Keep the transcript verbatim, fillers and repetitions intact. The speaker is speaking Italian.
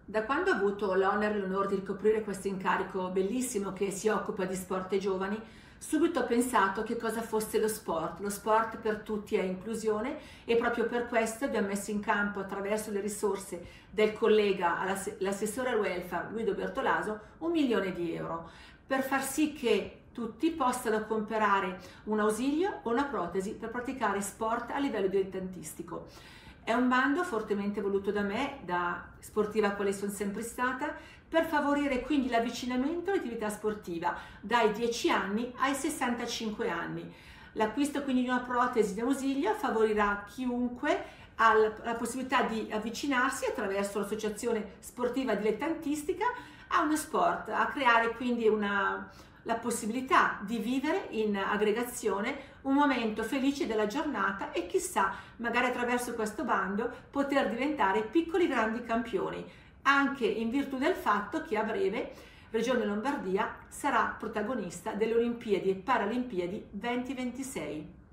Da quando ho avuto l'onere e l'onore di ricoprire questo incarico bellissimo che si occupa di sport e giovani, subito ho pensato che cosa fosse lo sport. Lo sport per tutti è inclusione e proprio per questo abbiamo messo in campo, attraverso le risorse del collega, l'assessore al welfare Guido Bertolaso, un milione di euro per far sì che tutti possano comprare un ausilio o una protesi per praticare sport a livello dilettantistico. È un bando fortemente voluto da me, da sportiva quale sono sempre stata, per favorire quindi l'avvicinamento all'attività sportiva dai dieci anni ai sessantacinque anni. L'acquisto quindi di una protesi di ausilio favorirà chiunque ha la possibilità di avvicinarsi attraverso l'associazione sportiva dilettantistica a uno sport, a creare quindi una la possibilità di vivere in aggregazione un momento felice della giornata e chissà, magari attraverso questo bando, poter diventare piccoli grandi campioni, anche in virtù del fatto che a breve Regione Lombardia sarà protagonista delle Olimpiadi e Paralimpiadi duemilaventisei.